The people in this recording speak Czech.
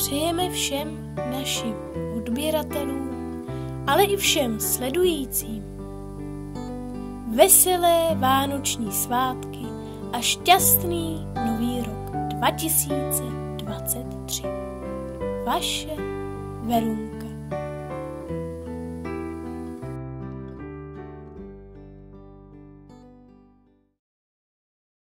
přejeme všem našim odběratelům, ale i všem sledujícím veselé vánoční svátky a šťastný nový rok 2023. Vaše Verunka.